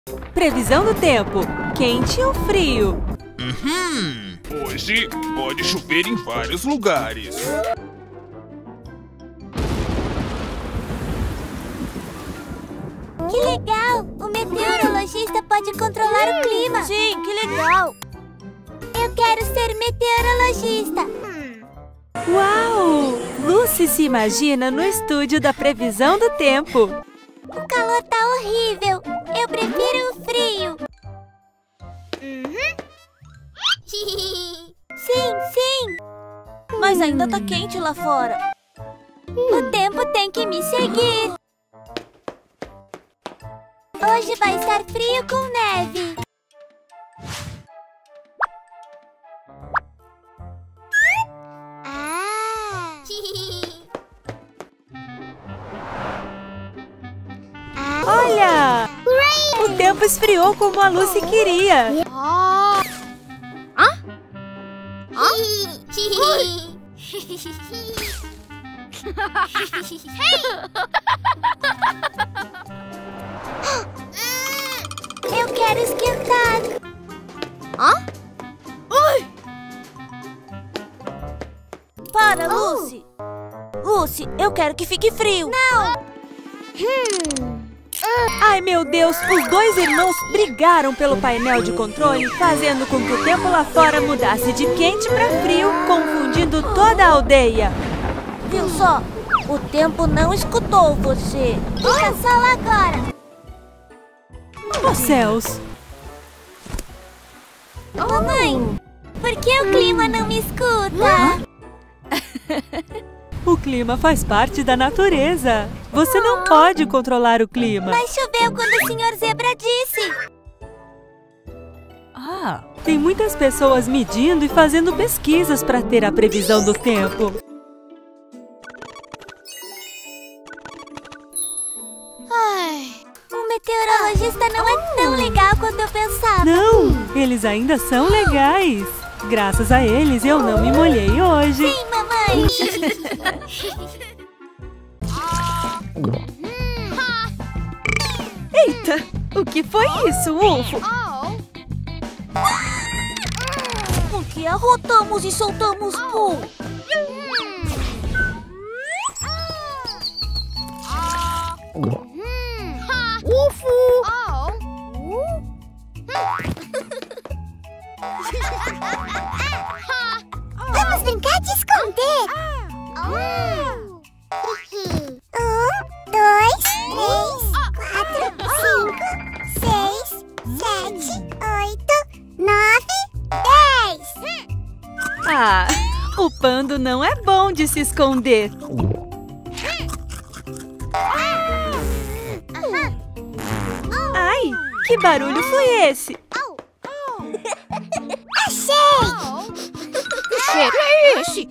Previsão do tempo. Quente ou frio? Hoje pode chover em vários lugares. Que legal! O meteorologista pode controlar o clima. Sim, que legal! Eu quero ser meteorologista. Uau! Lucy se imagina no estúdio da previsão do tempo. O calor tá horrível. Eu prefiro o frio. Sim, sim. Mas ainda tá quente lá fora. O tempo tem que me seguir. Hoje vai estar frio com neve. Olha! O tempo esfriou como a Lucy queria. Eu quero esquentar. Para, Lucy! Lucy, eu quero que fique frio. Não! Ai, meu Deus! Os dois irmãos brigaram pelo painel de controle, fazendo com que o tempo lá fora mudasse de quente para frio, confundindo toda a aldeia. Viu só? O tempo não escutou você. Fica só lá agora. Oh, céus! Mamãe, por que o clima não me escuta? O clima faz parte da natureza. Você não pode controlar o clima. Mas choveu quando o Sr. Zebra disse. Tem muitas pessoas medindo e fazendo pesquisas para ter a previsão do tempo. O meteorologista não é tão legal quanto eu pensava. Não, eles ainda são legais. Graças a eles, eu não me molhei hoje. Sim, mamãe. Eita, o que foi isso, Ufo? Porque arrotamos e soltamos pum. Vamos brincar de esconder. 1, 2, 3, 4, 5, 6, 7, 8, 9, 10. Ah, o pando não é bom de se esconder. Ai, que barulho foi esse? Achei! Que cheiro é esse?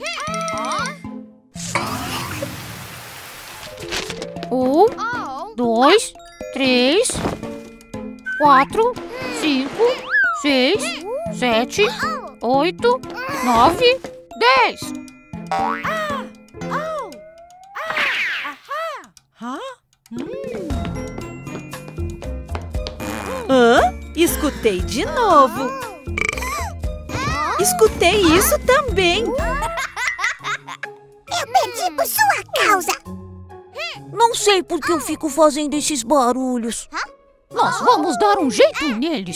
1, 2, 3, 4, 5, 6, 7, 8, 9, 10. Hã? Escutei de novo. Escutei isso também. Eu perdi por sua causa. Não sei por que eu fico fazendo esses barulhos. Nós vamos dar um jeito neles.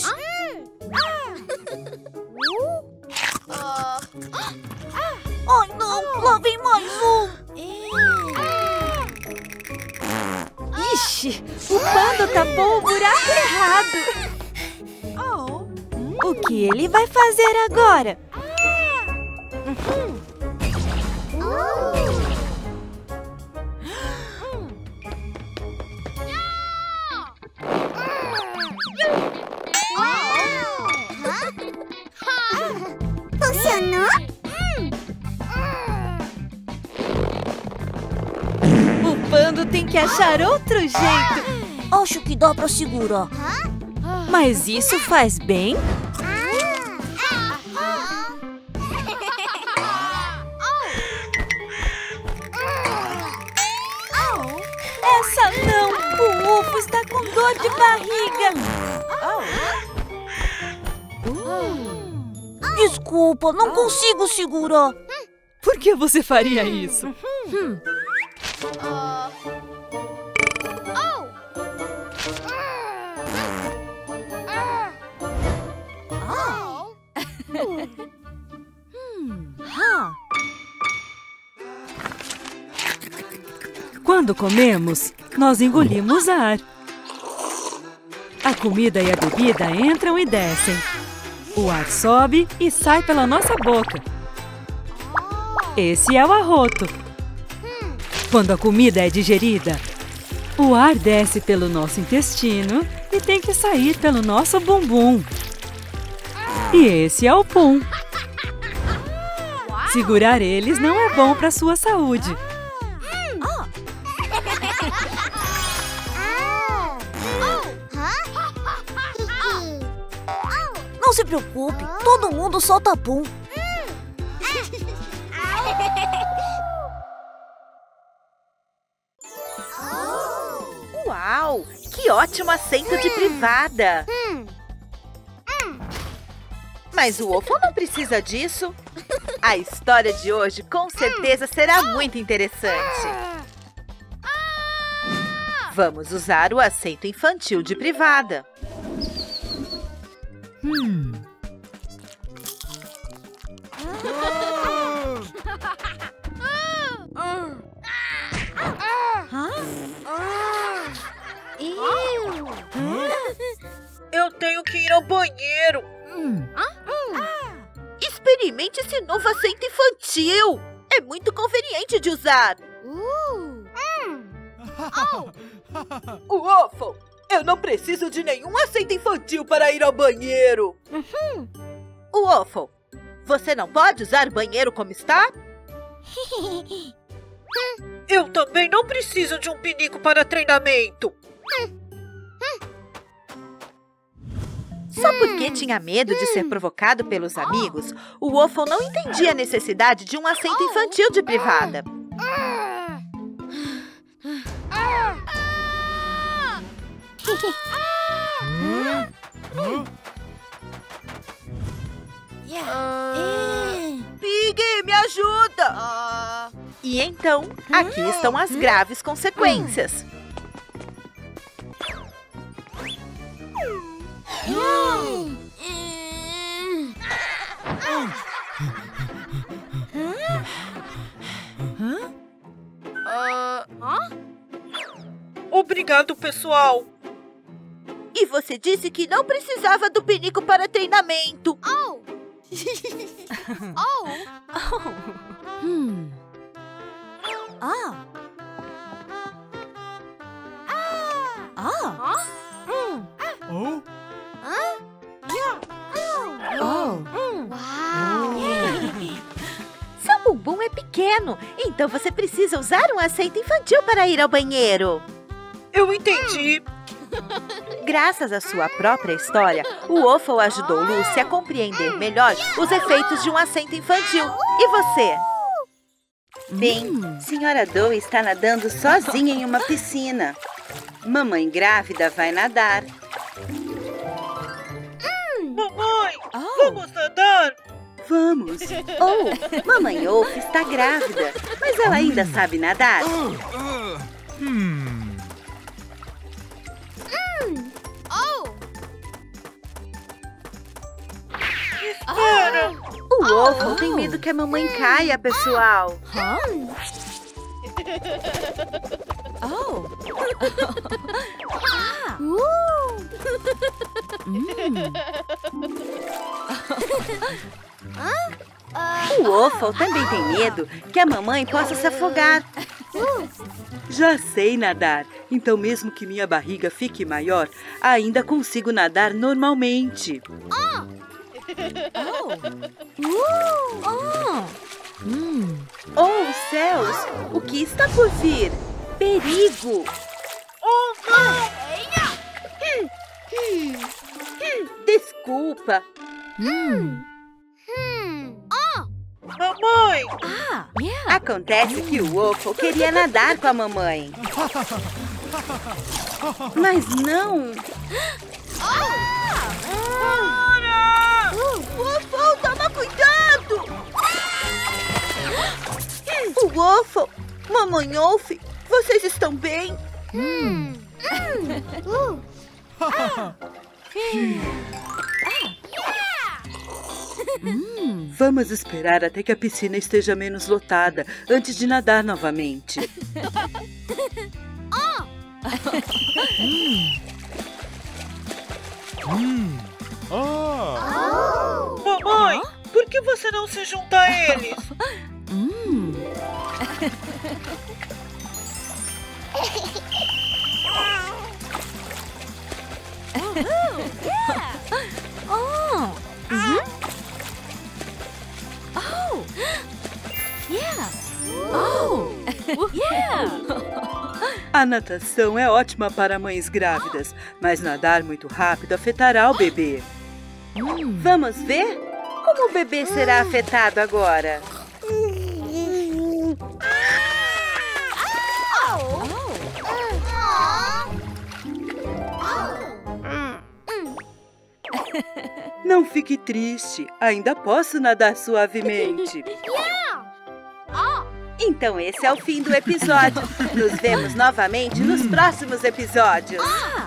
Ai, não! Lá vem mais um! Ixi, o pando tapou o buraco errado. O que ele vai fazer agora? Funcionou? O pando tem que achar outro jeito. Acho que dá pra segurar. Mas isso faz bem? Essa não! O Ufo está com dor de barriga. Desculpa, não consigo segurar. Por que você faria isso? Quando comemos, nós engolimos ar. A comida e a bebida entram e descem. O ar sobe e sai pela nossa boca. Esse é o arroto. Quando a comida é digerida, o ar desce pelo nosso intestino e tem que sair pelo nosso bumbum. E esse é o pum. Segurar eles não é bom para a sua saúde. Não se preocupe, todo mundo solta pum. Uau! Que ótimo assento de privada! Mas o Waffle não precisa disso. A história de hoje com certeza será muito interessante. Vamos usar o assento infantil de privada. Eu tenho que ir ao banheiro. Experimente esse novo assento infantil. É muito conveniente de usar. Waffle, eu não preciso de nenhum assento infantil para ir ao banheiro. Waffle, você não pode usar o banheiro como está? Eu também não preciso de um pinico para treinamento. Só porque tinha medo de ser provocado pelos amigos, o Waffle não entendia a necessidade de um assento infantil de privada. Piggy, me ajuda! E então, aqui estão as graves consequências. Obrigado, pessoal. E você disse que não precisava do pinico para treinamento. Seu bumbum é pequeno, então você precisa usar um assento infantil para ir ao banheiro. Eu entendi. Graças à sua própria história, o Waffle ajudou Lucy a compreender melhor os efeitos de um assento infantil. E você? Bem, Senhora Doe está nadando sozinha em uma piscina. Mamãe grávida vai nadar. Mamãe, vamos nadar? Vamos. Mamãe Wolf está grávida, mas ela ainda sabe nadar. Espera! O Waffle tem medo que a mamãe caia, pessoal. O Waffle também tem medo que a mamãe possa se afogar. Já sei nadar, então mesmo que minha barriga fique maior, ainda consigo nadar normalmente. Oh, céus! O que está por vir? Perigo! Oh, não! Desculpa. Mamãe! Acontece que o Waffle queria nadar com a mamãe. Mas não! Waffle, toma cuidado! Mamãe Wolf, vocês estão bem? Vamos esperar até que a piscina esteja menos lotada antes de nadar novamente. Mamãe, por que você não se junta a eles? A natação é ótima para mães grávidas, mas nadar muito rápido afetará o bebê. Vamos ver? Como o bebê será afetado agora? Não fique triste, ainda posso nadar suavemente. Então esse é o fim do episódio. Nos vemos novamente nos próximos episódios.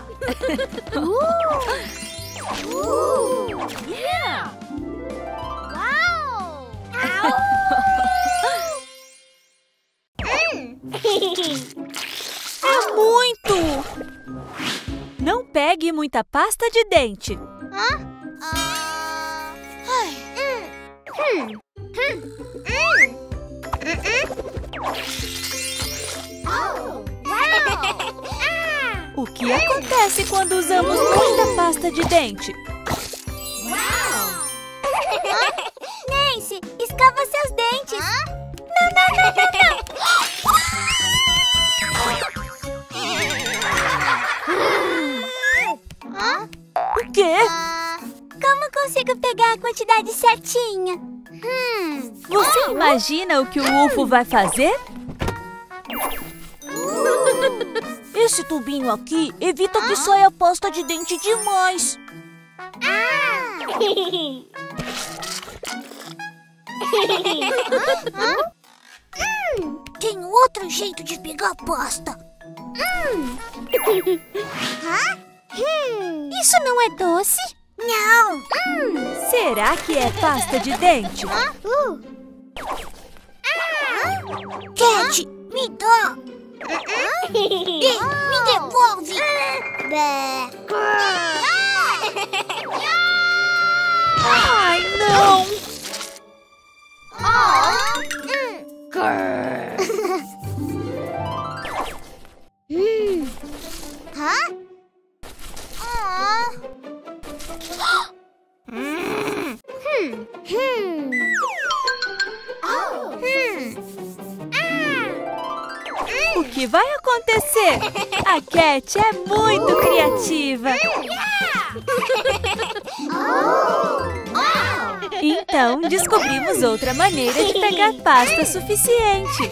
É muito! Não pegue muita pasta de dente. O que acontece quando usamos muita pasta de dente? Nancy, escova seus dentes. Não. O quê? Como consigo pegar a quantidade certinha? Você imagina o que o UFO vai fazer? Esse tubinho aqui evita que saia pasta de dente demais. Tem outro jeito de pegar pasta. Isso não é doce? Não. Será que é pasta de dente? Cat, me dá. Me devolve. Ai, não! O que vai acontecer? A Cat é muito criativa. Então, descobrimos outra maneira de pegar pasta suficiente.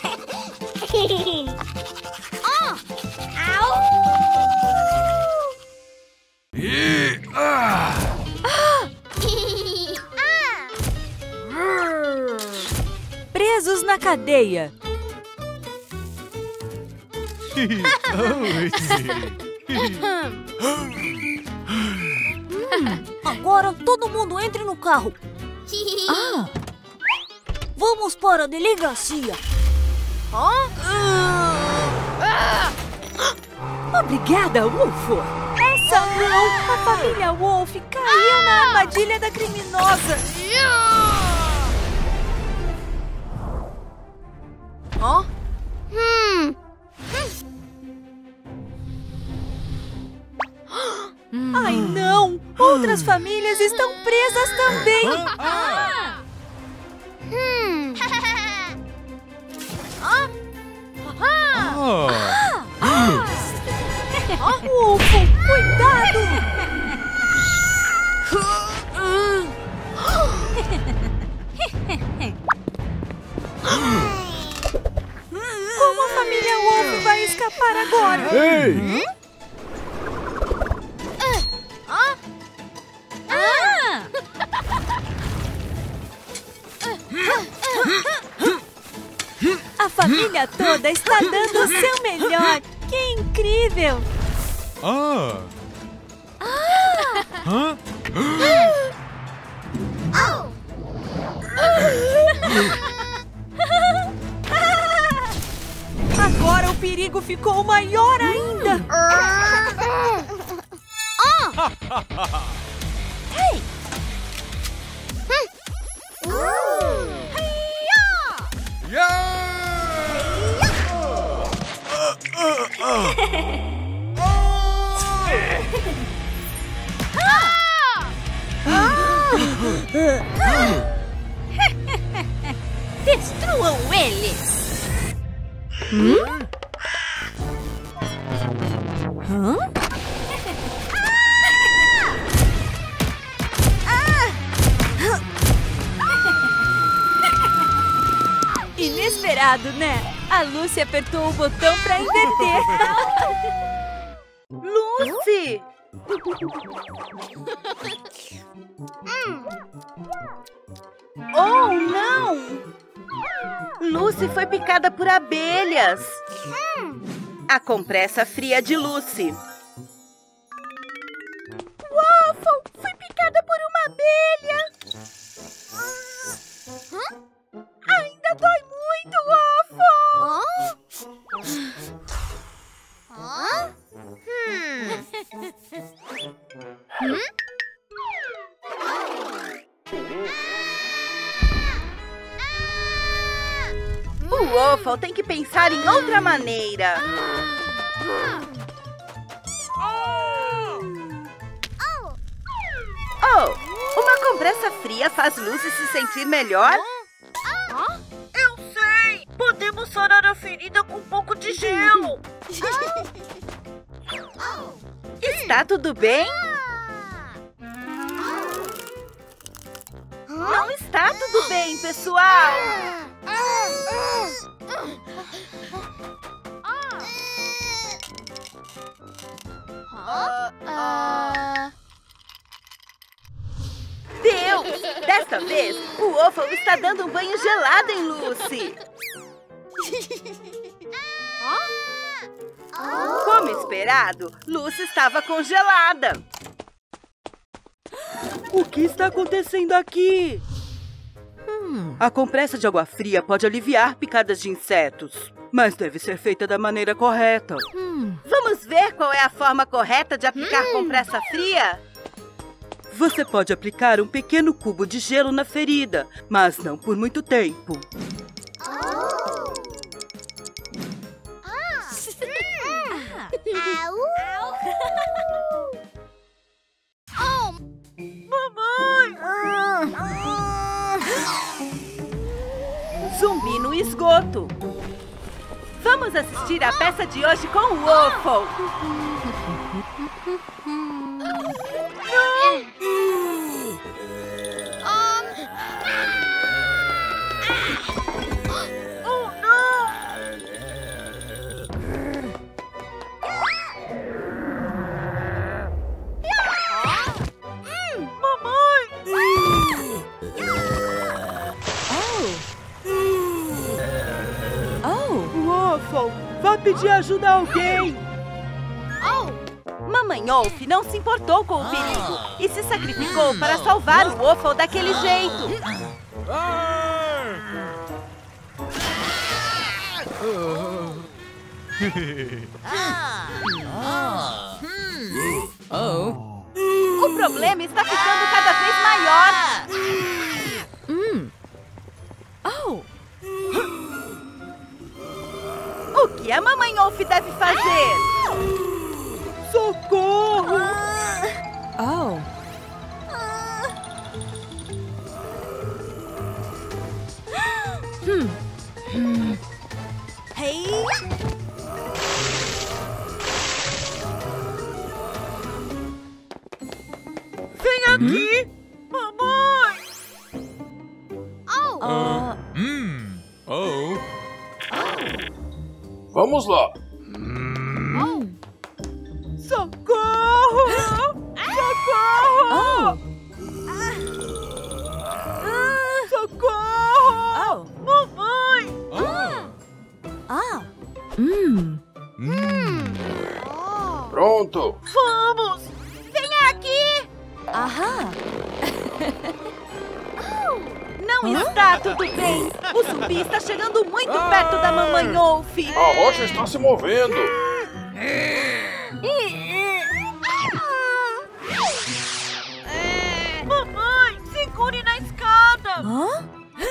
Presos na cadeia. Agora todo mundo entre no carro. Vamos para a delegacia. Obrigada, UFO. Essa não! A família Wolf caiu na armadilha da criminosa. Ai, não! Outras famílias estão presas também! UFO, cuidado! Como a família Wolf vai escapar agora? Ei! A família toda está dando o seu melhor. Que incrível! Hã? Agora o perigo ficou maior ainda. Hey! Destruam eles! Inesperado, né? A Lucy apertou o botão para inverter. Lucy! Oh, não! Lucy foi picada por abelhas. A compressa fria de Lucy. Waffle foi picada por uma abelha. Ainda dói muito, O Waffle tem que pensar em outra maneira. Oh, uma compressa fria faz Lucy se sentir melhor? Eu sei! Podemos sarar a ferida com um pouco de gelo. Está tudo bem? Não está tudo bem, pessoal! Deus! Desta vez, o Waffle está dando um banho gelado em Lucy. Como esperado, Lucy estava congelada. O que está acontecendo aqui? A compressa de água fria pode aliviar picadas de insetos, mas deve ser feita da maneira correta. Vamos ver qual é a forma correta de aplicar compressa fria? Você pode aplicar um pequeno cubo de gelo na ferida, mas não por muito tempo. Zumbi no esgoto. Vamos assistir a peça de hoje com o Waffle. Oh, não! Mamãe! Waffle, vá pedir ajuda a alguém. Mamãe Wolf não se importou com o perigo e se sacrificou para salvar o Waffle daquele jeito. O problema está ficando cada vez maior. O que a Mamãe Wolf deve fazer? Socorro! Vem aqui! Mamãe! Vamos lá. Socorro! Socorro! Socorro! Mamãe! pronto. Vamos! Venha aqui! Aham. Não está tudo bem. O zumbi está chegando muito perto da mamãe Wolf. A rocha está se movendo. Mamãe, segure na escada. Hã?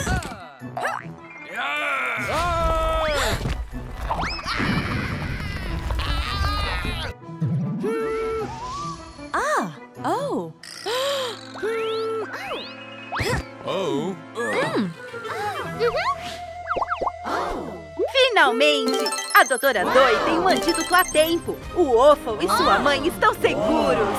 Ah! Oh! Finalmente! A Doutora Doi tem um antídoto a tempo. O Waffle e sua mãe estão seguros.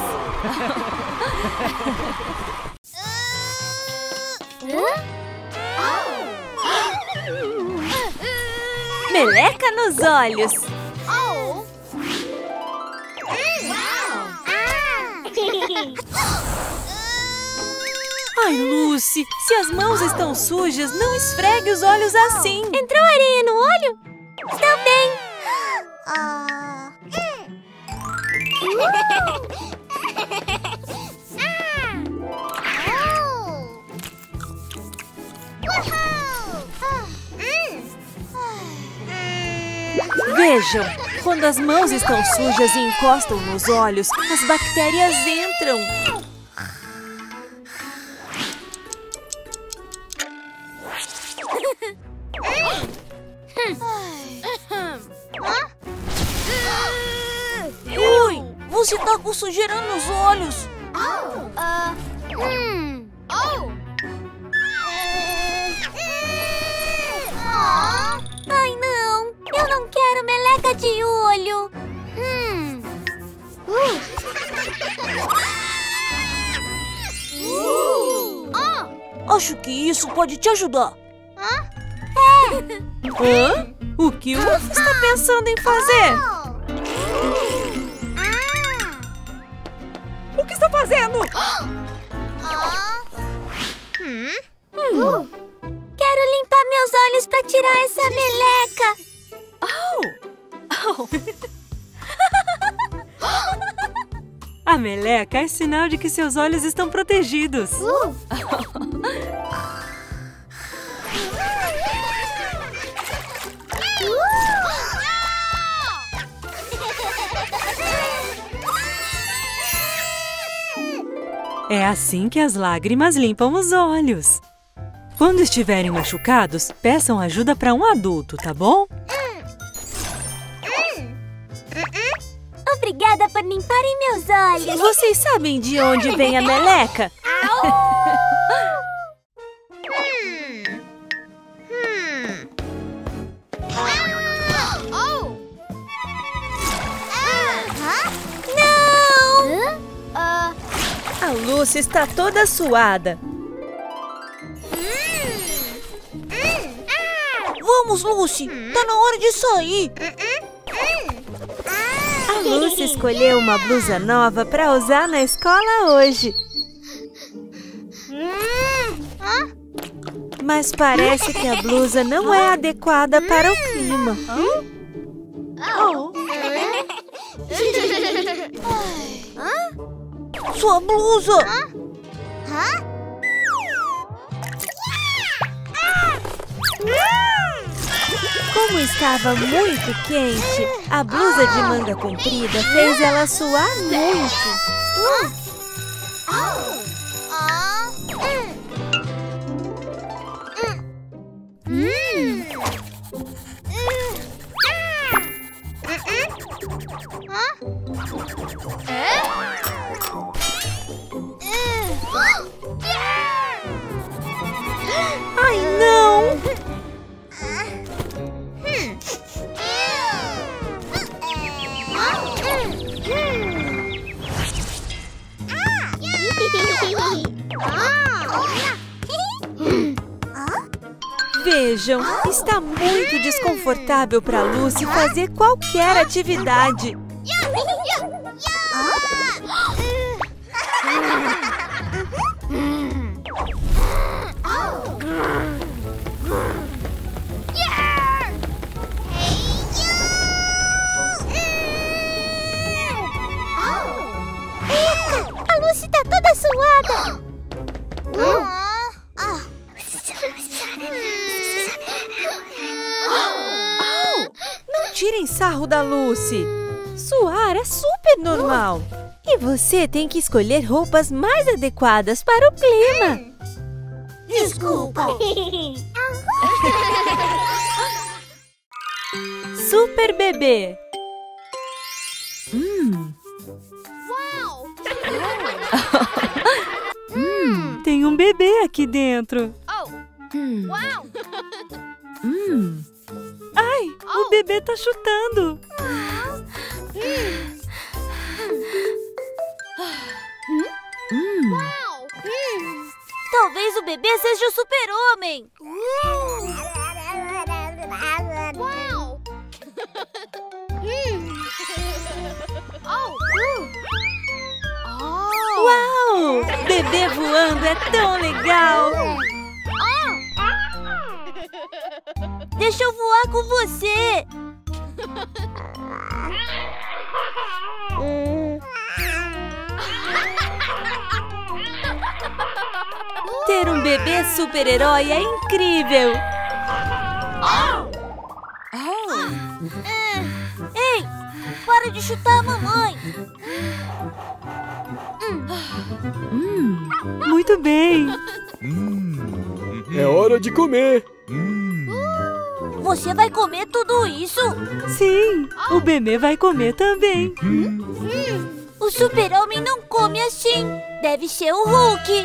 Meleca nos olhos! Ai, Lucy, se as mãos estão sujas, não esfregue os olhos assim. Entrou areia no olho? Está bem. Vejam, quando as mãos estão sujas e encostam nos olhos, as bactérias entram. Ui, você tá com sujeira nos olhos. Ai, não. Eu não quero meleca de olho. Acho que isso pode te ajudar. Hã? O que o Wolf está pensando em fazer? O que está fazendo? Quero limpar meus olhos para tirar essa meleca. A meleca é sinal de que seus olhos estão protegidos. É assim que as lágrimas limpam os olhos. Quando estiverem machucados, peçam ajuda para um adulto, tá bom? Obrigada por limparem meus olhos. Vocês sabem de onde vem a meleca? A Lucy está toda suada. Vamos, Lucy. Tá na hora de sair. A Lucy escolheu uma blusa nova para usar na escola hoje. Mas parece que a blusa não é adequada para o clima. Sua blusa. Como estava muito quente, a blusa de manga comprida fez ela suar muito. Ai, não! Vejam, está muito desconfortável para Lucy fazer qualquer atividade. sarro da Lucy. Suar é super normal. E você tem que escolher roupas mais adequadas para o clima. Desculpa. Super bebê. Tem um bebê aqui dentro. Ai, o bebê tá chutando. Talvez o bebê seja o super-homem. Uau! Bebê voando é tão legal! Deixa eu voar com você. Ter um bebê super-herói é incrível! Ei, para de chutar a mamãe. Muito bem. É hora de comer. Você vai comer tudo isso? Sim, o bebê vai comer também. O super-homem não come assim. Deve ser o Hulk.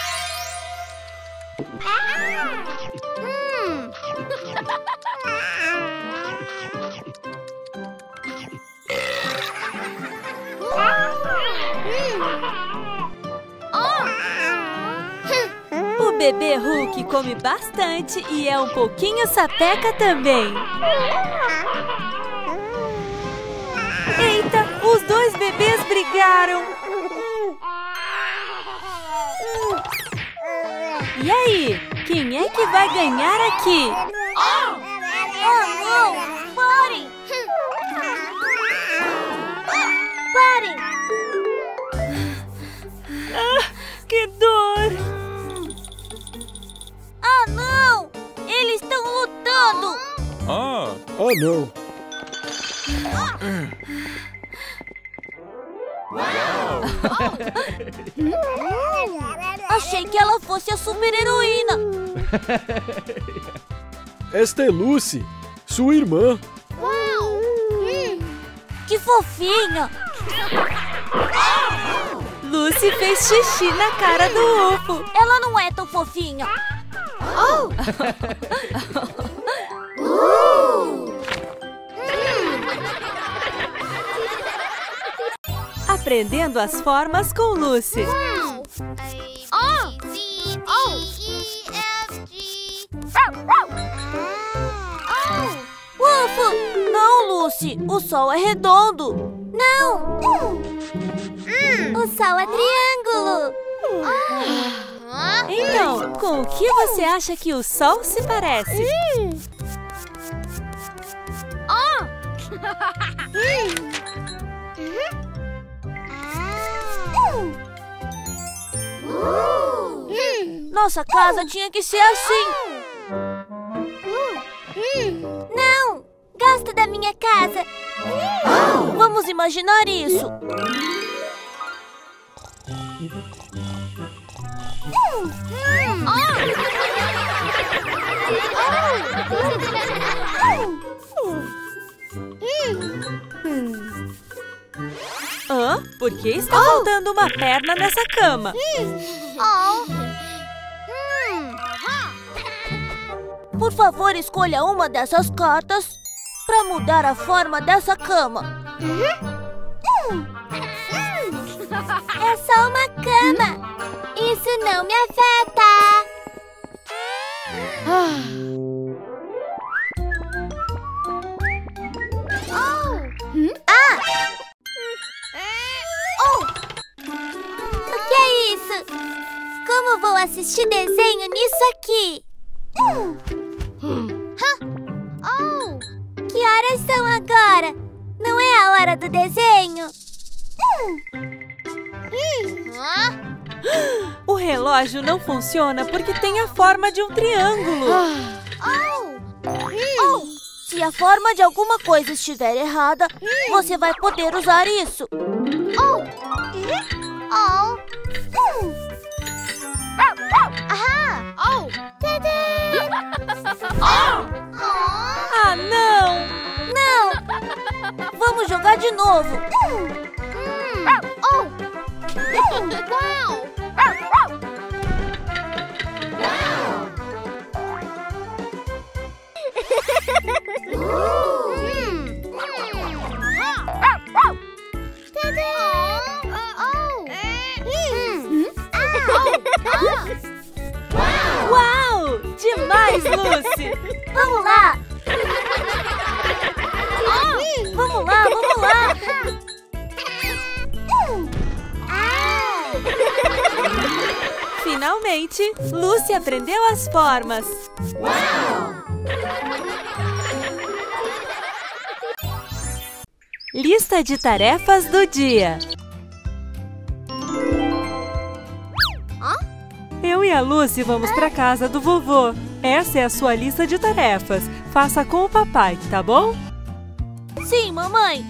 O bebê Hulk come bastante e é um pouquinho sapeca também. Eita, os dois bebês brigaram. E aí, quem é que vai ganhar aqui? Oh, não! Parem! Parem! Que dor! Ah, não! Eles estão lutando! Ah, não. Achei que ela fosse a super-heroína. Esta é Lucy, sua irmã. Que fofinha! Lucy fez xixi na cara do UFO. Ela não é tão fofinha. Aprendendo as formas com Lucy. UFO! Não, Lucy! O sol é redondo! Não! O sol é triângulo! Então, com o que você acha que o sol se parece? Nossa casa tinha que ser assim! Não! Gosto da minha casa! Vamos imaginar isso! Hã? Por que está faltando uma perna nessa cama? Por favor, escolha uma dessas cartas para mudar a forma dessa cama. É só uma cama. Isso não me afeta. O que é isso? Como vou assistir desenho nisso aqui? Que horas são agora? Não é a hora do desenho? O relógio não funciona porque tem a forma de um triângulo. Se a forma de alguma coisa estiver errada, você vai poder usar isso. Ah, não! Não! Vamos jogar de novo. Uau! Demais, Lucy! Vamos lá! Vamos lá, vamos lá! Finalmente, Lucy aprendeu as formas. Lista de tarefas do dia. Eu e a Lucy vamos para casa do vovô. Essa é a sua lista de tarefas. Faça com o papai, tá bom? Sim, mamãe!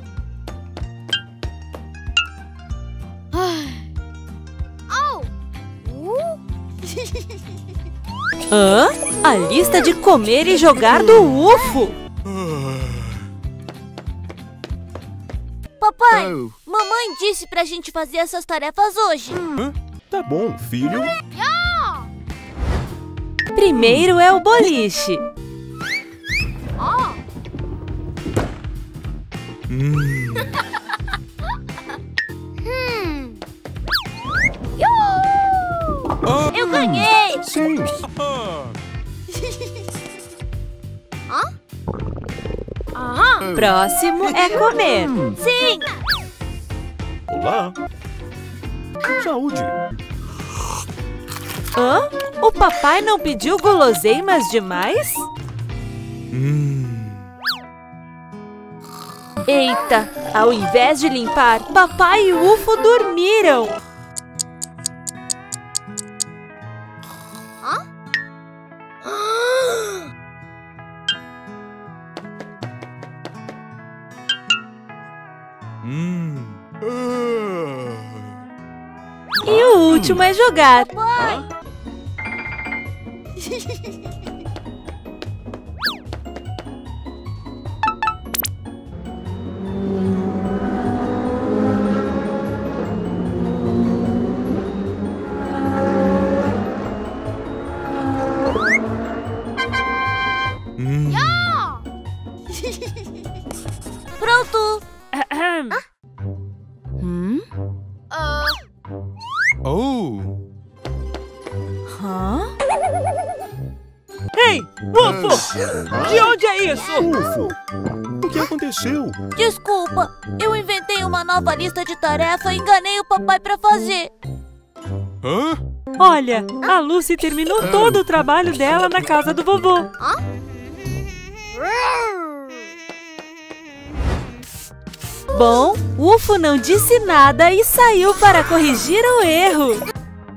Hã? A lista de comer e jogar do UFO? Papai, mamãe disse pra gente fazer essas tarefas hoje. Tá bom, filho. Primeiro é o boliche. Eu ganhei! Sim. Próximo é comer. Sim! Olá. Saúde. Hã? O papai não pediu guloseimas demais? Eita! Ao invés de limpar, papai e o UFO dormiram. E o último é jogar. Pai! Pronto! Hã? Ei, UFO! De onde é isso? UFO, o que aconteceu? Desculpa, eu inventei uma nova lista de tarefa e enganei o papai pra fazer. Hã? Olha, a Lucy terminou todo o trabalho dela na casa do vovô. Bom, o UFO não disse nada e saiu para corrigir o erro.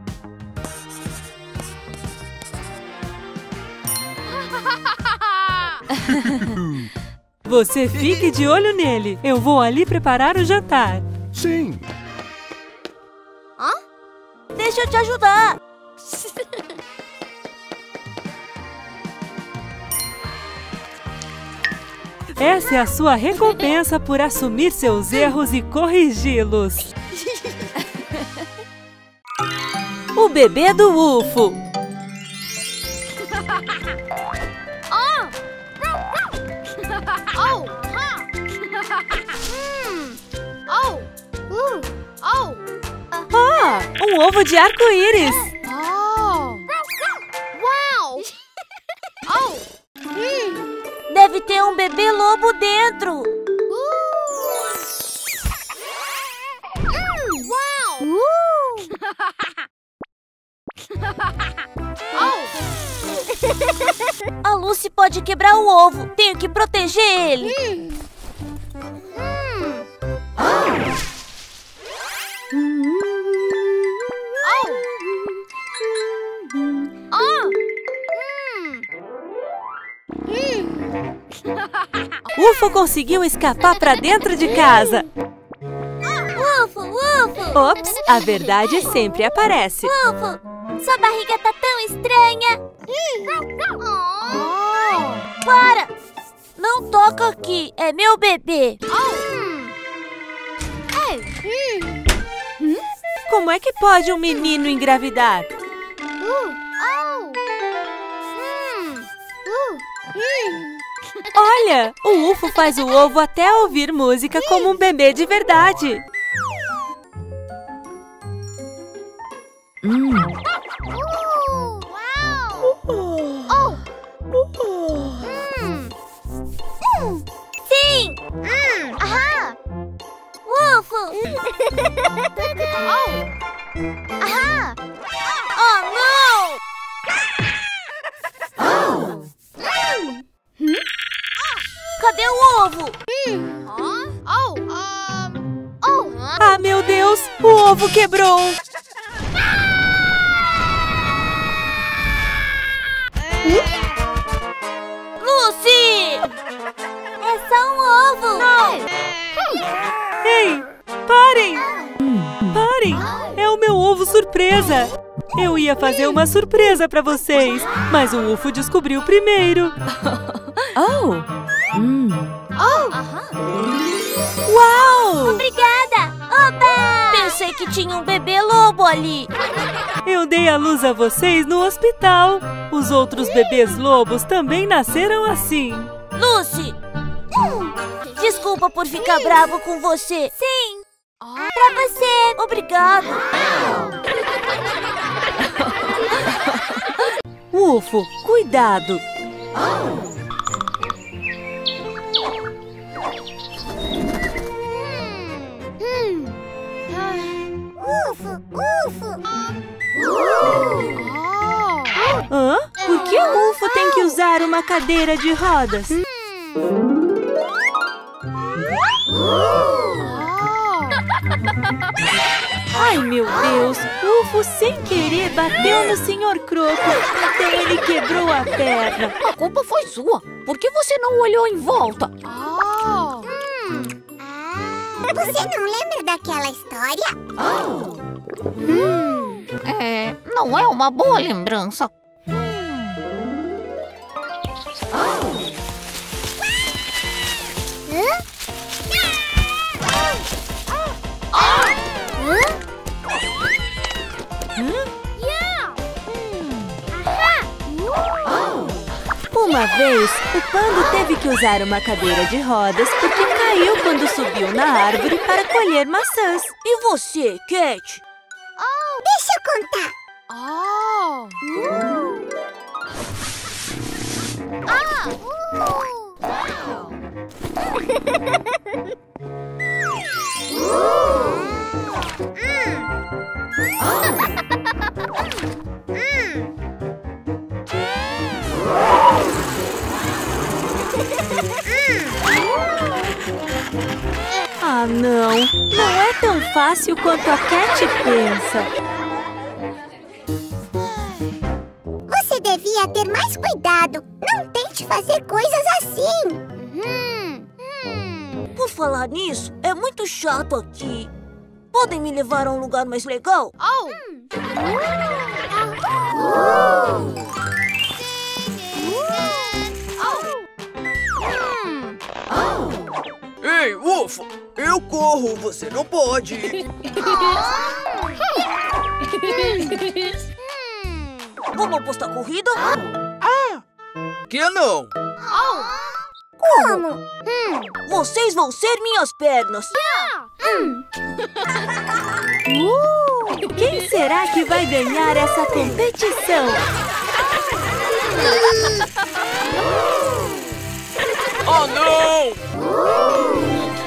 Você fique de olho nele. Eu vou ali preparar o jantar. Sim. Deixa eu te ajudar. Essa é a sua recompensa por assumir seus erros e corrigi-los. O bebê do UFO. Ah, um ovo de arco-íris. Deve ter um bebê lobo dentro. A Lucy pode quebrar o ovo. Tenho que proteger ele. O UFO conseguiu escapar para dentro de casa. UFO, UFO! Ops, a verdade sempre aparece. UFO, sua barriga tá tão estranha. Para! Não toca aqui, é meu bebê. Como é que pode um menino engravidar? Olha, o UFO faz o ovo até ouvir música como um bebê de verdade. Sim! Aham! UFO! Aham! Oh, não! Cadê o ovo? Ah, meu Deus, o ovo quebrou. Lucy! É só um ovo! Ei, parem! Parem! É o meu ovo surpresa! Eu ia fazer uma surpresa para vocês, mas o UFO descobriu primeiro. Uau! Obrigada! Oba! Pensei que tinha um bebê lobo ali. Eu dei a luz a vocês no hospital. Os outros bebês lobos também nasceram assim. Lucy! Desculpa por ficar bravo com você. Sim! Pra você! Obrigado! UFO, cuidado! UFO! UFO! Hã? Por que o UFO tem que usar uma cadeira de rodas? Ai, meu Deus! O UFO sem querer bateu no Sr. Croco, então ele quebrou a perna. A culpa foi sua. Por que você não olhou em volta? Você não lembra daquela história? Não é uma boa lembrança. Uma vez, o Pando teve que usar uma cadeira de rodas porque caiu quando subiu na árvore para colher maçãs. E você, Cat? Deixa eu contar. Ah, não! Não é tão fácil quanto a Cat pensa. Você devia ter mais cuidado. Não tente fazer coisas assim. Por falar nisso, é muito chato aqui. Podem me levar a um lugar mais legal? Ei, UFO! Eu corro, você não pode! Vamos apostar corrida? Que não? Como? Vocês vão ser minhas pernas. Quem será que vai ganhar essa competição? Oh, não!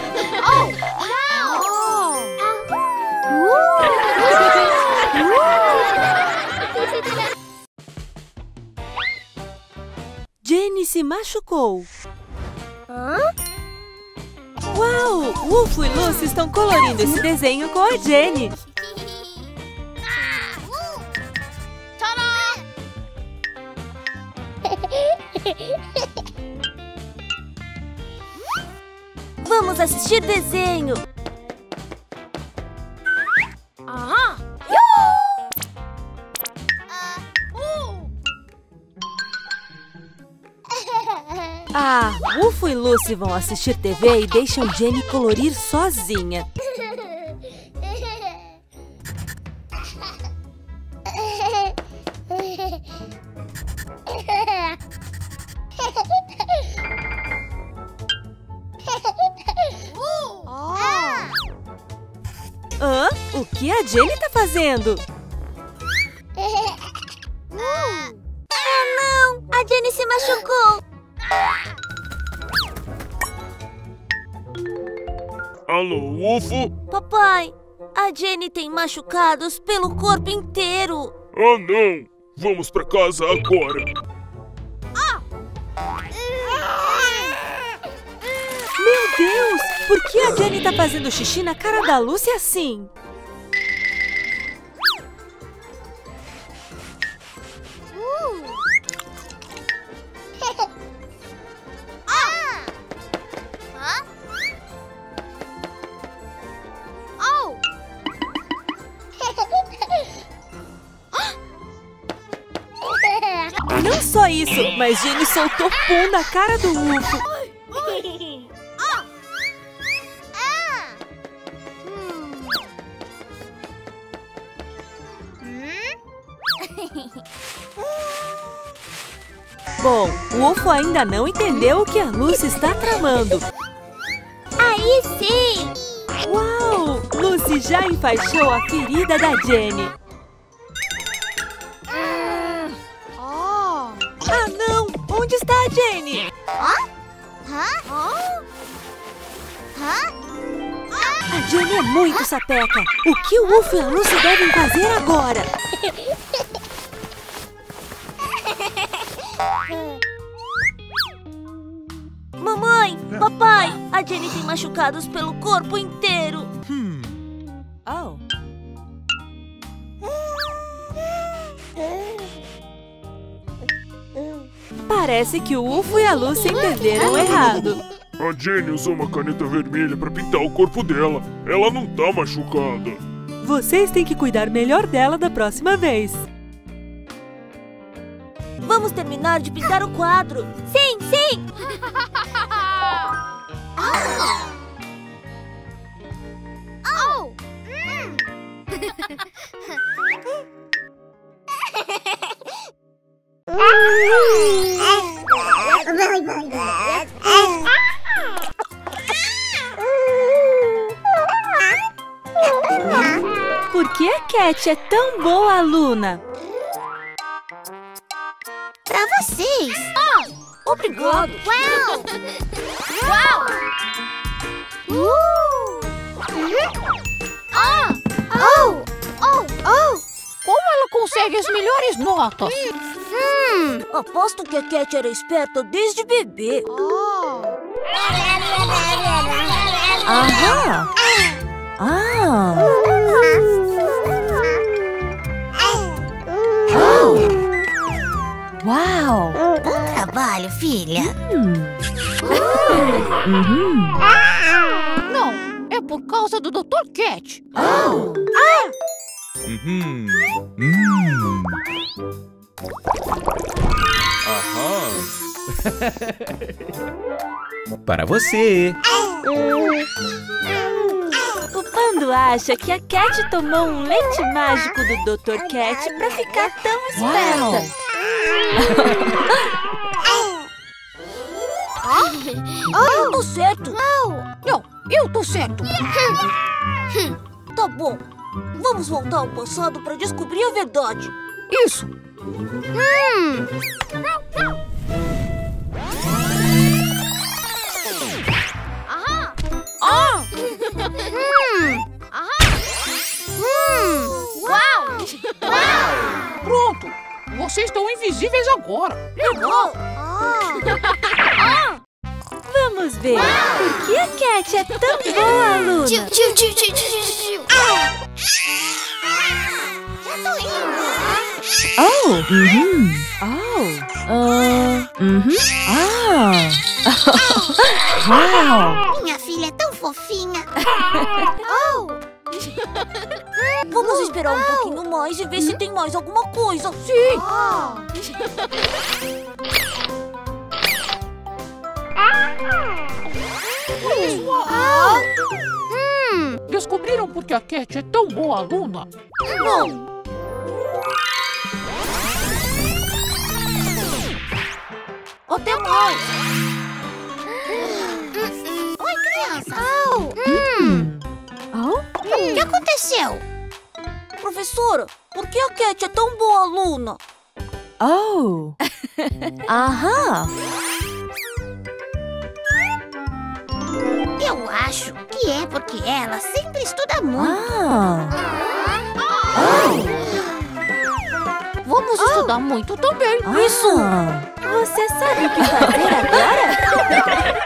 Jenny se machucou. Uau! Ufo e Lucy estão colorindo esse desenho com a Jenny. Vamos assistir desenho. Ah, Ufo e Lucy vão assistir TV e deixam Jenny colorir sozinha. Hã? O que a Jenny tá fazendo? Ah, não! A Jenny se machucou! Alô, Ufo? Papai, a Jenny tem machucados pelo corpo inteiro. Ah, não! Vamos pra casa agora. Meu Deus! Por que a Jenny tá fazendo xixi na cara da Lucy assim? Não só isso, mas Jenny soltou pum na cara do Ufo. Bom, o Ufo ainda não entendeu o que a Lucy está tramando. Aí sim! Uau! Lucy já enfaixou a ferida da Jenny. Ah, não! Onde está a Jenny? A Jenny é muito sapeca. O que o Ufo e a Lucy devem fazer agora? Mamãe, papai, a Jenny tem machucados pelo corpo inteiro. Oh. Parece que o Ufo e a Lucy entenderam errado. A Jenny usou uma caneta vermelha pra pintar o corpo dela. Ela não tá machucada. Vocês têm que cuidar melhor dela da próxima vez. Vamos terminar de pintar o quadro. Sim, sim! Por que a Cat é tão boa aluna? Pra vocês! Obrigado! Uau! Como ela consegue as melhores notas? Aposto que a Cat era esperta desde bebê. Aham! Uau! Bom trabalho, filha. Não, é por causa do Dr. Cat. Para você. O Pando acha que a Cat tomou um leite mágico do Dr. Cat pra ficar tão esperta. Eu tô certo. Não, eu tô certo. Tá bom. Vamos voltar ao passado pra descobrir a verdade. Isso. Pronto. Vocês estão invisíveis agora. Legal. Vamos ver. Por que a Cat é tão boa aluna? Já tô indo. Uau! Minha filha é tão fofinha. Vamos esperar um pouquinho mais e ver se tem mais alguma coisa. Sim! Descobriram por que a Cat é tão boa aluna? Não. Até mais. Oi, criança. O que aconteceu? Professora, por que a Cat é tão boa aluna? Oh! Aham! Eu acho que é porque ela sempre estuda muito. Vamos estudar muito também. Isso! Você sabe o que fazer agora?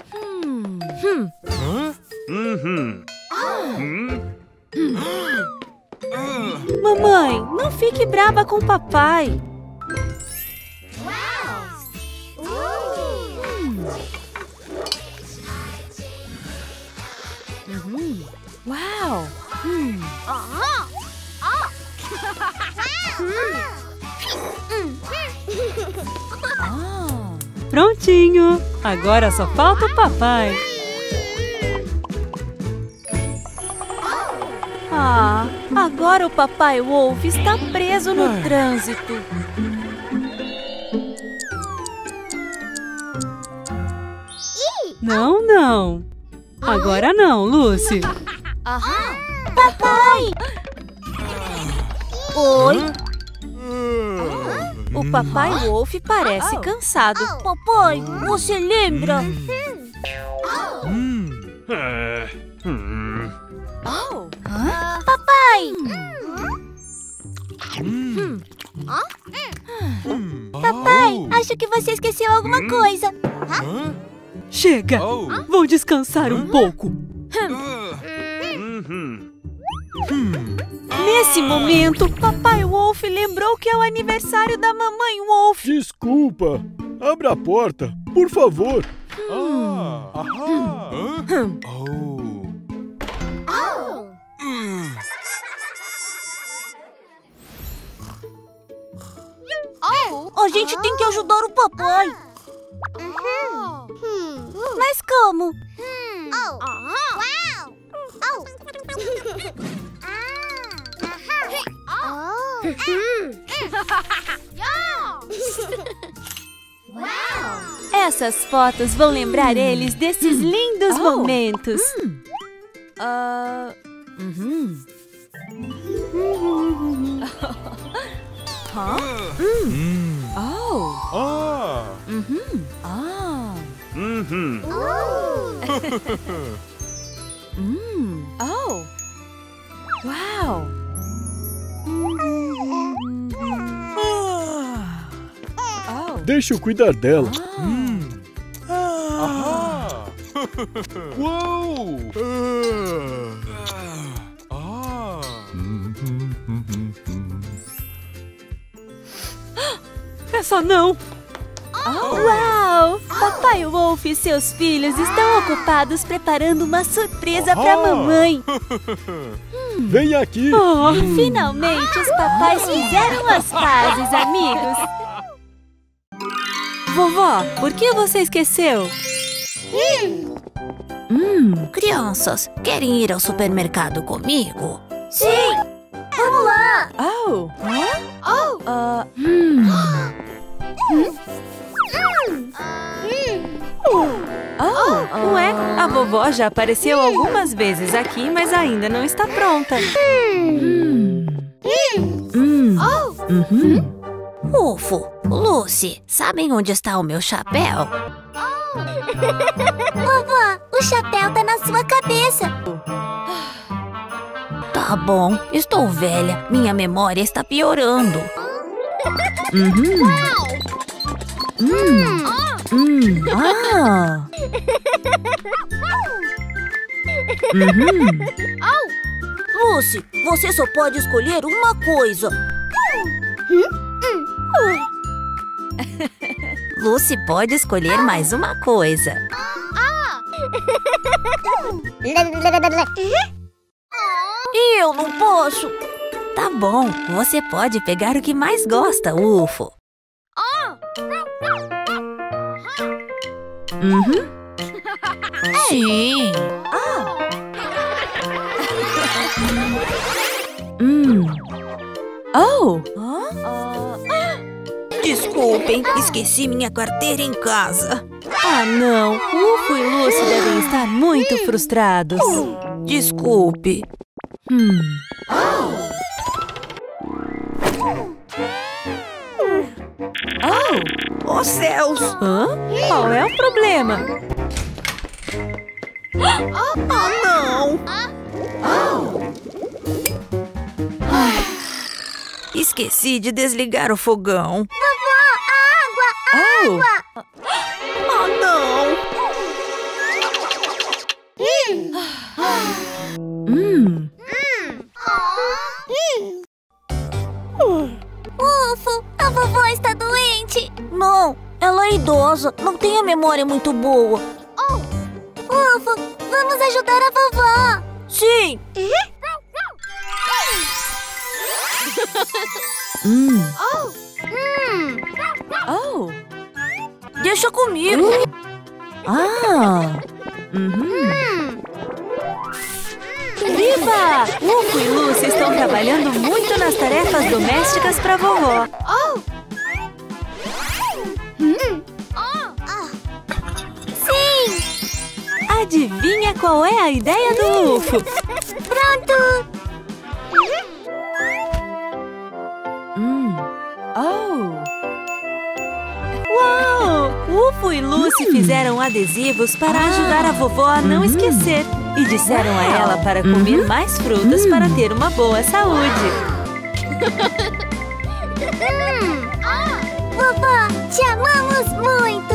Mamãe, não fique brava com o papai. Uau! Prontinho! Agora só falta o papai. Agora o papai Wolf está preso no trânsito. Não, não. Agora não, Lucy. Papai! Oi? O papai Wolf parece cansado. Papai, você lembra? Papai! Papai, acho que você esqueceu alguma coisa. Chega! Vou descansar um pouco. Nesse momento, papai Wolf lembrou que é o aniversário da mamãe Wolf. Desculpa. Abra a porta, por favor. A gente tem que ajudar o papai. Mas como? Essas fotos vão lembrar eles desses lindos momentos. Uau! Deixa eu cuidar dela. Uou! Essa não! Uau! Papai Wolf e seus filhos estão ocupados preparando uma surpresa para a mamãe. Vem aqui. Finalmente os papais fizeram as pazes, amigos. Vovó, por que você esqueceu? Crianças, querem ir ao supermercado comigo? Sim! Vamos lá! Ué, a vovó já apareceu algumas vezes aqui, mas ainda não está pronta. Ufo, Lucy, sabem onde está o meu chapéu? Vovó, o chapéu tá na sua cabeça. Tá bom, estou velha, minha memória está piorando. Lucy, você só pode escolher uma coisa. Lucy pode escolher mais uma coisa. E eu não posso. Tá bom, você pode pegar o que mais gosta, UFO. Sim. Oh! Desculpem, esqueci minha carteira em casa. Ah, não! UFO e Lucy devem estar muito frustrados. Desculpe. Oh, céus! Hã? Qual é o problema? Não! Esqueci de desligar o fogão. Oh! Oh, não! Ufo, a vovó está doente. Não, ela é idosa, não tem a memória muito boa. Ufo, vamos ajudar a vovó. Sim! Oh! Deixa comigo. Viva! UFO e Lucy estão trabalhando muito nas tarefas domésticas para vovó. Sim! Adivinha qual é a ideia do UFO? Pronto! Uau! UFO e Lucy fizeram adesivos para ajudar a vovó a não esquecer. E disseram a ela para comer mais frutas para ter uma boa saúde. Vovó, te amamos muito!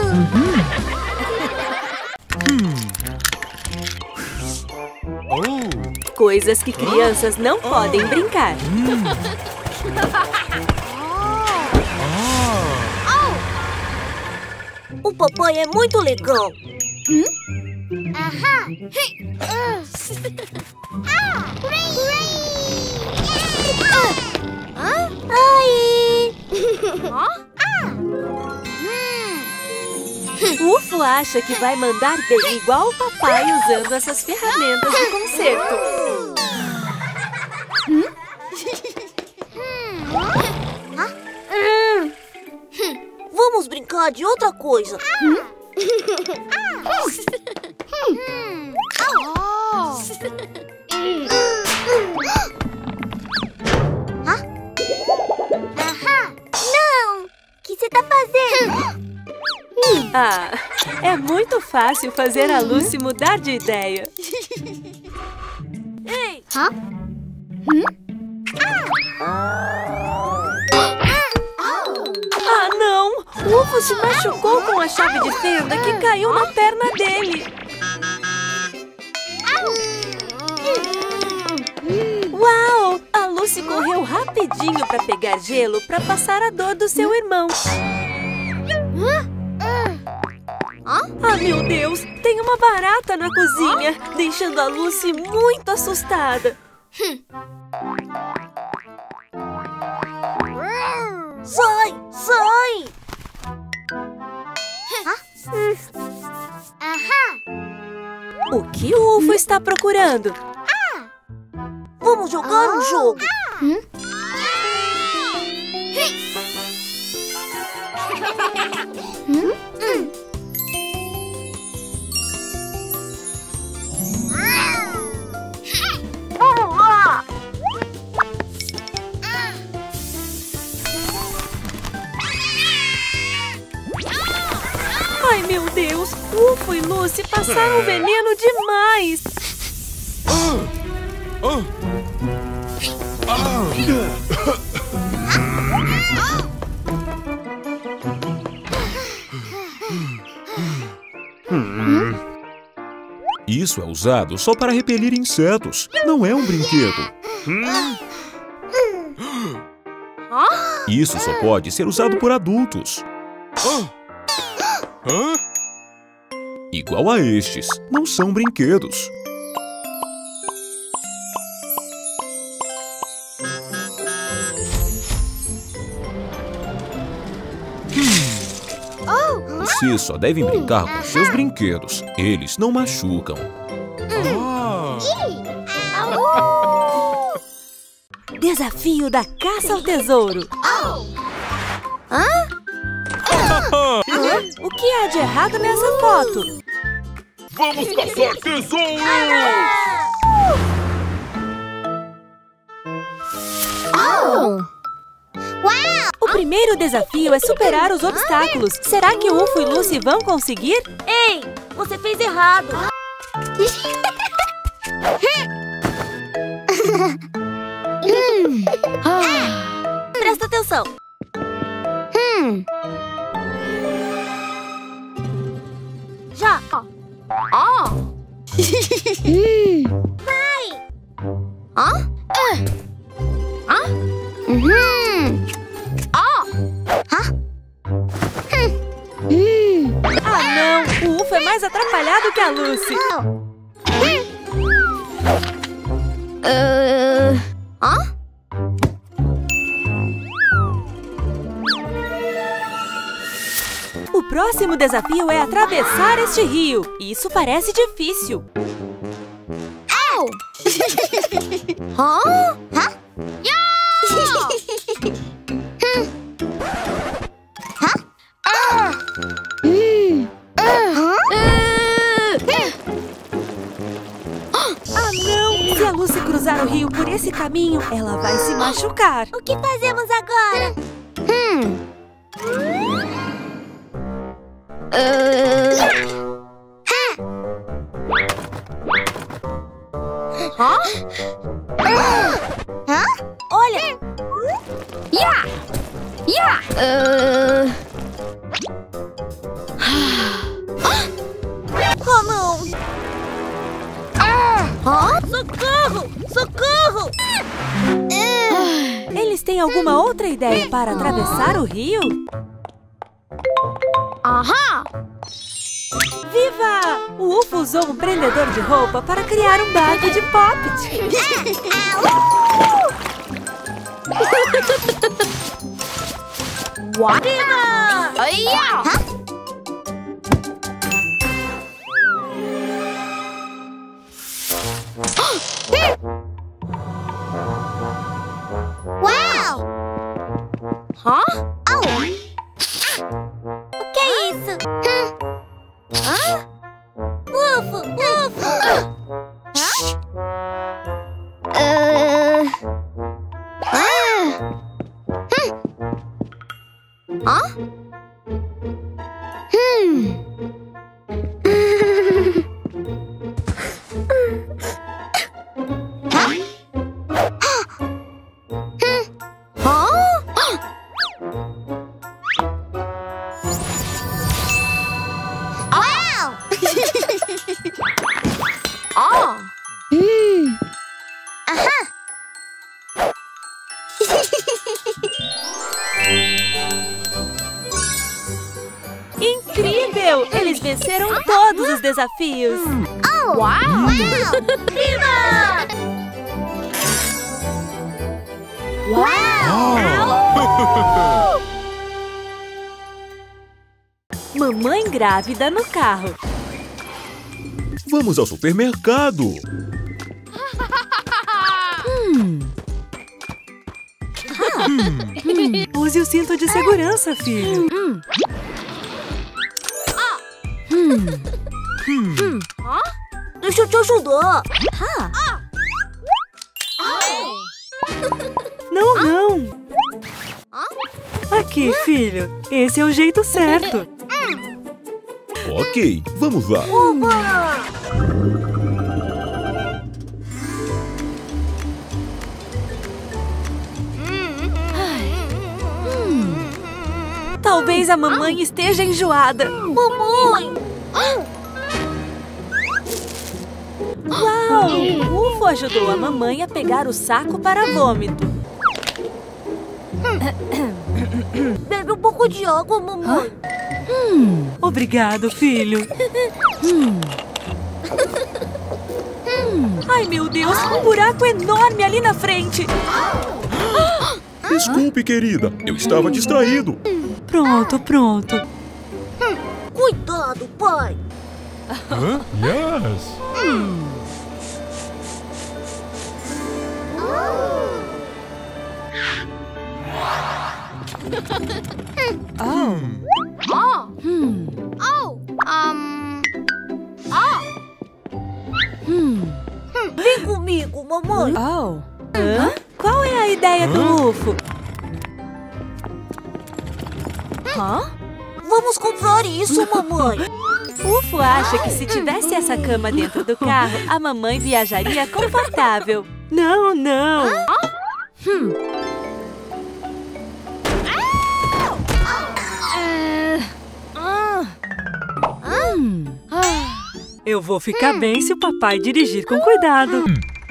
Coisas que crianças não podem brincar. O papai é muito legal. UFO acha que vai mandar bem igual o papai usando essas ferramentas de concerto. Vamos brincar de outra coisa. Não! O que você está fazendo? Ah, é muito fácil fazer a Lucy mudar de ideia. Ei! Ah, não! O UFO se machucou com a chave de fenda que caiu na perna dele. Uau! A Lucy correu rapidinho para pegar gelo para passar a dor do seu irmão. Ah, meu Deus! Tem uma barata na cozinha, deixando a Lucy muito assustada. Sai! Sai! O que o UFO está procurando? Vamos jogar um jogo. Vamos lá! Ai, meu Deus! UFO e Lucy passaram veneno demais! Isso é usado só para repelir insetos. Não é um brinquedo. Isso só pode ser usado por adultos. Igual a estes. Não são brinquedos. Vocês só devem brincar com seus brinquedos. Eles não machucam. Desafio da caça ao tesouro. O que há de errado nessa foto? Vamos caçar tesouros! O primeiro desafio é superar os obstáculos. Será que o Ufo e Lucy vão conseguir? Ei, você fez errado. Presta atenção. Já. Vai. Ah, não! O Ufo é mais atrapalhado que a Lucy. O próximo desafio é atravessar este rio. Isso parece difícil. Ah, não! Se a Lucy cruzar o rio por esse caminho, ela vai se machucar. O que fazemos agora? Olha! Oh, não! Socorro! Socorro! Eles têm alguma outra ideia para atravessar o rio? Viva! O Ufo usou um prendedor de roupa para criar um barco de Poppet. Uau! O que é isso? Ufo! Ufo! Incrível! Eles venceram todos os desafios. Uau! Viva! Uau! Mamãe grávida no carro. Vamos ao supermercado. Use o cinto de segurança, filho. Deixa eu te ajudar. Não, não. Aqui, filho. Esse é o jeito certo. Ok, vamos lá. Talvez a mamãe esteja enjoada. Mamãe! Uau! O Ufo ajudou a mamãe a pegar o saco para vômito. Bebe um pouco de água, mamãe. Obrigado, filho. Ai, meu Deus! Um buraco enorme ali na frente. Desculpe, querida. Eu estava distraído. Pronto, pronto. Cuidado, pai! Yes. Vem comigo, mamãe! Hã? Qual é a ideia do UFO? Vamos comprar isso, mamãe! O UFO acha que se tivesse essa cama dentro do carro, a mamãe viajaria confortável. Não, não. Eu vou ficar bem se o papai dirigir com cuidado.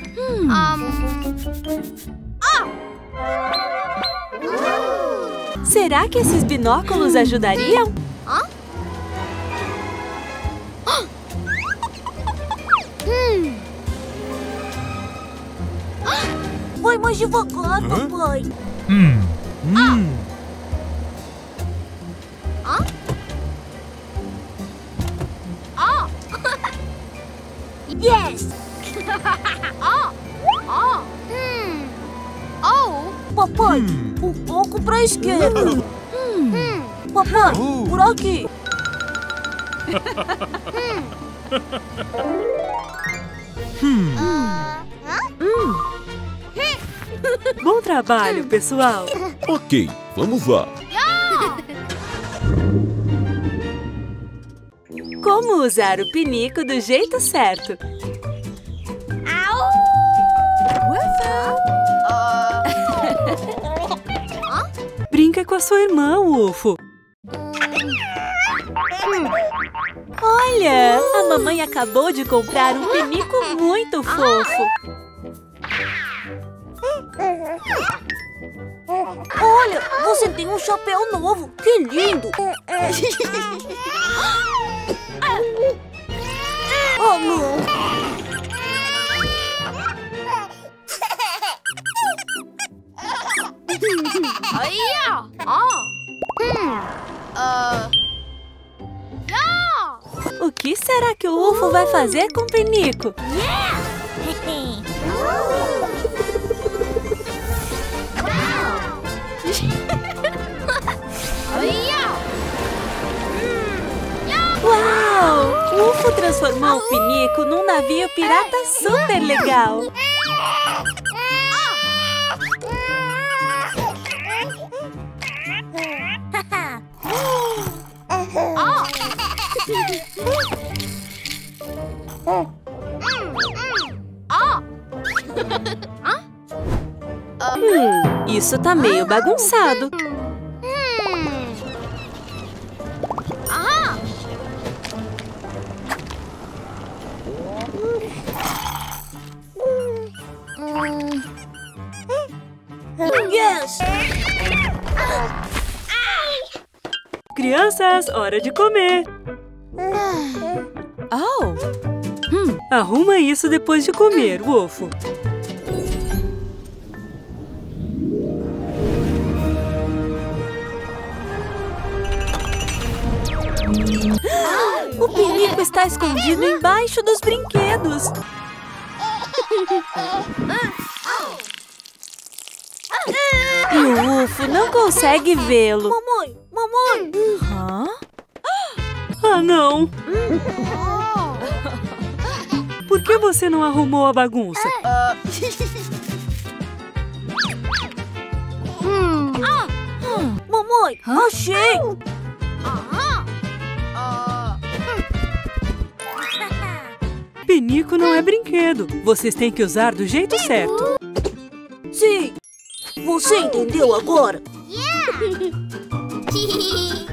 Será que esses binóculos ajudariam? Vai mais devagar, papai! Yes! Papai, um pouco para a esquerda. Papai, por aqui. Bom trabalho, pessoal. Ok, vamos lá. Como usar o pinico do jeito certo? Brinca com a sua irmã, UFO. Olha, a mamãe acabou de comprar um pinico muito fofo. Olha, você tem um chapéu novo. Que lindo! Oh, não! O que será que o UFO vai fazer com o pinico? Uau! O UFO transformou o pinico num navio pirata super legal. Isso tá meio bagunçado. Yes! Crianças, hora de comer. Arruma isso depois de comer, UFO. O pinico está escondido embaixo dos brinquedos. E o UFO não consegue vê-lo. Mamãe, mamãe! Ah, não! Por que você não arrumou a bagunça? Mamãe, achei! Pinico não é brinquedo. Vocês têm que usar do jeito certo. Sim! Você entendeu agora? Yeah!